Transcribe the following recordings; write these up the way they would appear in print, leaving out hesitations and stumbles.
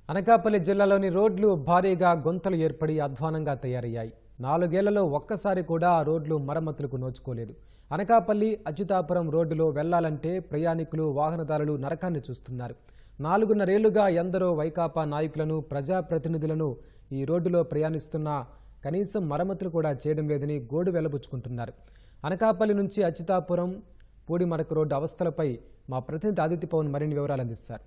అనకాపల్లి జిల్లాలోని రోడ్లు భారీగా గుంతలు ఏర్పడి అధ్వానంగా తయారయ్యాయి. 4 ఏళ్లలో ఒక్కసారి కూడా ఆ రోడ్లు మరమ్మతులకు నోచుకోలేదు. అనకాపల్లి అచ్యుతాపురం రోడ్డులో వెళ్లాలంటే ప్రయాణికులు వాహనదారులు నరకాన్ని చూస్తున్నారు. 4.5 ఏళ్లుగా ఎందరో వైకాపా నాయకులను ప్రజాప్రతినిధులను ఈ రోడ్డులో ప్రయాణిస్తున్నా కనీసం మరమ్మతులు కూడా చేయడం లేదని గోడు వెళ్లబుచ్చుకుంటున్నారు. అనకాపల్లి నుంచి అచ్యుతాపురం పూడిమరకు రోడ్డు అవస్థలపై మా ప్రతినిధి ఆదిత్య పవన్ మరిన్ని వివరాలు అందిస్తారు.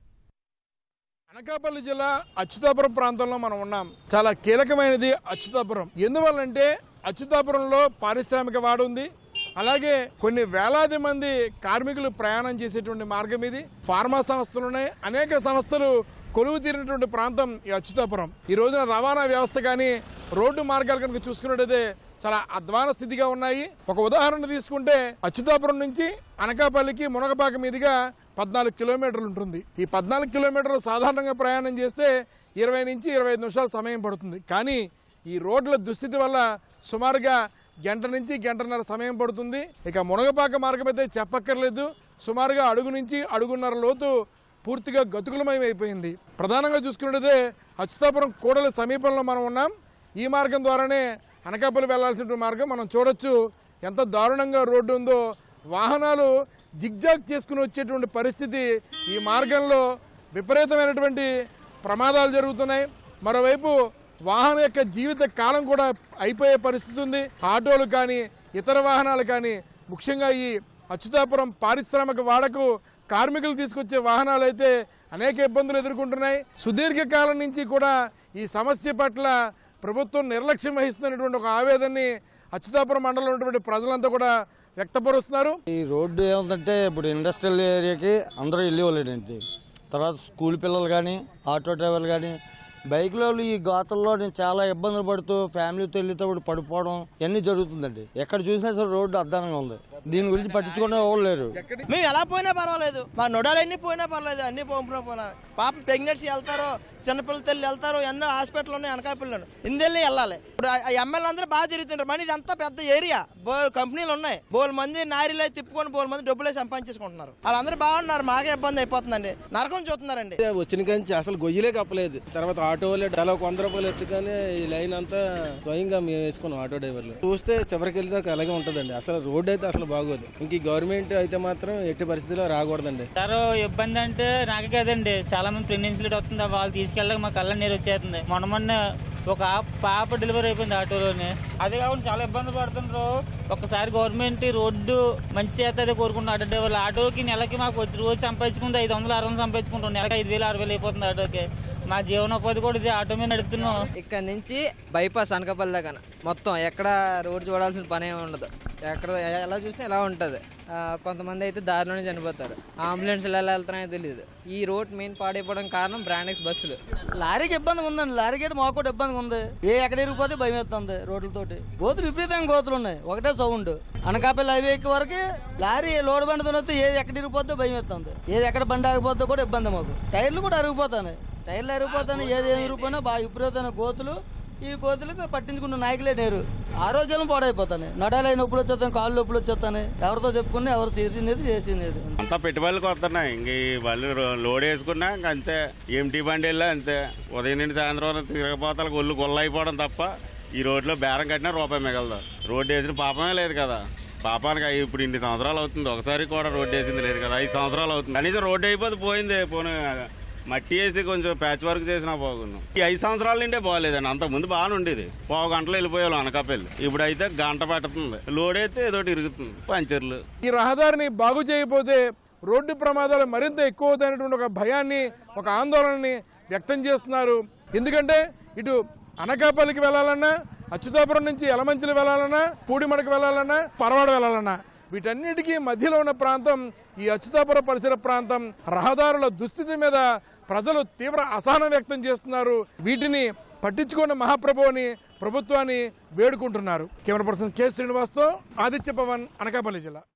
అనకాపల్లి జిల్లా అచ్యుతాపురం ప్రాంతంలో మనం ఉన్నాం. చాలా కీలకమైనది అచ్యుతాపురం. ఎందువల్లంటే అచ్యుతాపురంలో పారిశ్రామిక వాడ ఉంది. అలాగే కొన్ని వేలాది మంది కార్మికులు ప్రయాణం చేసేటువంటి మార్గం ఇది. ఫార్మా సంస్థలు ఉన్నాయి. అనేక సంస్థలు కొలువు తీరినటువంటి ప్రాంతం ఈ అచ్యుతాపురం. ఈ రోజున రవాణా వ్యవస్థ కానీ రోడ్డు మార్గాలు కనుక చూసుకున్నట్టయితే చాలా అధ్వాన స్థితిగా ఉన్నాయి. ఒక ఉదాహరణ తీసుకుంటే అచ్యుతాపురం నుంచి అనకాపల్లికి మునగపాక మీదుగా 14 కిలోమీటర్లు ఉంటుంది. ఈ 14 కిలోమీటర్లు సాధారణంగా ప్రయాణం చేస్తే 20 నుంచి 25 నిమిషాల సమయం పడుతుంది. కానీ ఈ రోడ్ల దుస్థితి వల్ల సుమారుగా గంట నుంచి గంటన్నర సమయం పడుతుంది. ఇక మునగపాక మార్గం అయితే చెప్పక్కర్లేదు. సుమారుగా అడుగు నుంచి అడుగున్నర లోతు పూర్తిగా గతుకులమయం అయిపోయింది. ప్రధానంగా చూసుకున్నట్టయితే అచ్యుతాపురం కూడలి సమీపంలో మనం ఉన్నాం. ఈ మార్గం ద్వారానే అనకాపల్లి వెళ్లాల్సిన మార్గం మనం చూడొచ్చు. ఎంత దారుణంగా రోడ్డు ఉందో. వాహనాలు జిగ్జాగ్ చేసుకుని వచ్చేటువంటి పరిస్థితి. ఈ మార్గంలో విపరీతమైనటువంటి ప్రమాదాలు జరుగుతున్నాయి. మరోవైపు వాహనం యొక్క జీవిత కాలం కూడా అయిపోయే పరిస్థితి ఉంది. ఆటోలు కానీ ఇతర వాహనాలు కానీ ముఖ్యంగా ఈ అచ్యుతాపురం పారిశ్రామిక వాడకు కార్మికులు తీసుకొచ్చే వాహనాలు అయితే అనేక ఇబ్బందులు ఎదుర్కొంటున్నాయి. సుదీర్ఘకాలం నుంచి కూడా ఈ సమస్య పట్ల ప్రభుత్వం నిర్లక్ష్యం వహిస్తున్నటువంటి ఒక ఆవేదనని అచ్యుతాపురం మండలంలో ఉన్నటువంటి ప్రజలంతా కూడా వ్యక్తపరుస్తున్నారు. ఈ రోడ్డు ఏమంటే ఇప్పుడు ఇండస్ట్రియల్ ఏరియాకి అందరూ వెళ్ళేవాళ్ళేంటి. తర్వాత స్కూల్ పిల్లలు కానీ ఆటో డ్రైవర్లు కానీ బైక్లో ఈ గోతల్లో చాలా ఇబ్బందులు పడుతూ ఫ్యామిలీతో వెళ్ళేటప్పుడు పడిపోవడం ఇవన్నీ జరుగుతుందండి. ఎక్కడ చూసినా సరే రోడ్డు అద్దానంగా ఉంది. దీని గురించి పట్టించుకునే వాళ్ళు లేరు. మేము ఎలా పోయినా పర్వాలేదు, మా నొడాలన్నీ పోయినా పర్లేదు, అన్ని పోయినా పాపం ప్రెగ్నెన్సీ వెళ్తారో చిన్నపిల్లల తల్లి వెళ్తారో ఎన్నో హాస్పిటల్ ఉన్నాయి అనకాపల్లిలో ఇందెళ్ళి వెళ్ళాలి. ఇప్పుడు ఎమ్మెల్యే అందరూ బాగా తిరుగుతుంటారు. మన ఇదంతా పెద్ద ఏరియా, కంపెనీలు ఉన్నాయి. బోల్ మంది నారీలో తిప్పుకొని బోల్ మంది డబ్బులే సంపాదించుకుంటున్నారు. వాళ్ళందరూ బాగున్నారు. మాకే ఇబ్బంది అయిపోతుందండి. నరకం చూస్తున్నారండి. వచ్చిన కానీ అసలు గొయ్యలే కప్పలేదు. తర్వాత ఆటోలే చాలా 100 రూపాయలు ఎత్తుకొని ఈ లైన్ అంతా స్వయంగా మేము వేసుకున్నాం. ఆటో డ్రైవర్లు చూస్తే చివరికి వెళ్తే అలాగే ఉంటుందండి. అసలు రోడ్డు అయితే అసలు బాగోదు. ఇంక గవర్నమెంట్ అయితే మాత్రం ఎట్టి పరిస్థితిలో రాకూడదండి. ఇబ్బంది అంటే నాకే కదండి. చాలా మంది ప్రెగ్నెన్సీ లేట్ వస్తుంది. వాళ్ళు తీసుకెళ్ళక మా కళ్ళ నీరు వచ్చేస్తుంది. మొన్న ఒక పాప డెలివరీ అయిపోయింది ఆటోలోనే. అదే కాకుండా చాలా ఇబ్బంది పడుతున్నారు. ఒకసారి గవర్నమెంట్ రోడ్డు మంచి చేస్తే కోరుకుంటున్నారు. ఆటో డ్రైవర్లు ఆటోకి నెలకి మాకు రోజు సంపాదించుకుంటే 500-600 సంపాదించుకుంటాం. నెలకి 5,000-6,000 అయిపోతుంది ఆటోకి. మా జీవనోపాధి కూడా ఇది ఆటో మీద నడుపుతున్నాం. ఇక్కడ నుంచి బైపాస్ అనకాపల్లి దాకా మొత్తం ఎక్కడ రోడ్డు చూడాల్సిన పని ఏమి ఉండదు. ఎక్కడ ఎలా చూసినా ఎలా ఉంటుంది. కొంతమంది అయితే దారిలోనే చనిపోతారు. అంబులెన్స్లు ఎలా వెళ్తున్నాయో తెలియదు. ఈ రోడ్ మెయిన్ పాడైపోవడం కారణం బ్రాండెక్స్ బస్సులు. లారీకి ఇబ్బంది ఉందండి. లారీకి మాకు కూడా ఇబ్బంది ఉంది. ఎక్కడ ఇరిగిపోతే భయం వేస్తుంది. రోడ్లతోటి గోతులు విపరీతంగా గోతులు ఉన్నాయి. ఒకటే సౌండ్. అనకాపల్లి హైవే వరకు లారీ లోడ్ బండితో వస్తే ఏది ఎక్కడ ఇరిగిపోతే భయం వేస్తుంది. ఏది ఎక్కడ బండి ఆగిపోతే కూడా ఇబ్బంది మాకు. టైర్లు కూడా అరిగిపోతాయి. టైర్లు అరిగిపోతాను. ఏది ఇరిగిపోయినా బాగా విపరీతమైన గోతులు. ఈ కోతులకు పట్టించుకున్న నాయకులే లేరు. ఆరోగ్యం పాడైపోతాను. నడాలై నొప్పులు వచ్చేస్తాను, కాళ్ళు నొప్పులు వచ్చేస్తాను. ఎవరితో చెప్పుకుని ఎవరు చేసింది అంతా పెట్టుబడులకు వస్తున్నాయి. ఇంక వాళ్ళు లోడ్ వేసుకున్నా ఇంక అంతే. ఎంటీ బండి వెళ్ళా అంతే. ఉదయం నుండి సాయంత్రం వరకు తిరగపోతాలకు ఒళ్ళు గొల్లైపోవడం తప్ప ఈ రోడ్లో బేరం కట్టినా రూపాయి మిగలదు. రోడ్డు వేసిన పాపమే లేదు కదా. పాపానికి ఇప్పుడు ఇన్ని సంవత్సరాలు అవుతుంది. ఒకసారి కూడా రోడ్డు వేసింది లేదు కదా. 5 సంవత్సరాలు అవుతుంది. కనీసం రోడ్డు అయిపోతే పోయింది. పోనీ మట్టి వేసి కొంచెం ప్యాచ్ వర్క్ చేసినా బాగున్నాం. ఈ 5 సంవత్సరాల నుండే బాగాలేదండి. అంతకుముందు బాగానే ఉండేది. 1/2 గంటలో వెళ్ళిపోయాం అనకాపల్లి. ఇప్పుడు అయితే గంట పడుతుంది. లోడ్ అయితే ఏదోటి ఇరుగుతుంది. పంచర్లు. ఈ రహదారిని బాగు చేయకపోతే రోడ్డు ప్రమాదాలు మరింత ఎక్కువ అవుతాయనేటువంటి ఒక భయాన్ని, ఒక ఆందోళనని వ్యక్తం చేస్తున్నారు. ఎందుకంటే ఇటు అనకాపల్లికి వెళ్లాలన్నా, అచ్యుతాపురం నుంచి యలమంచిలి వెళ్లాలన్నా, పూడిమడకు వెళ్లాలన్నా, పరవాడ వెళ్లాలన్నా వీటన్నిటికీ మధ్యలో ఉన్న ప్రాంతం ఈ అచ్యుతాపురం పరిసర ప్రాంతం. రహదారుల దుస్థితి మీద ప్రజలు తీవ్ర అసహనం వ్యక్తం చేస్తున్నారు. వీటిని పట్టించుకున్న మహాప్రభువుని, ప్రభుత్వాన్ని వేడుకుంటున్నారు. కెమెరా పర్సన్ కె శ్రీనివాస్తో ఆదిత్య పవన్, అనకాపల్లి జిల్లా.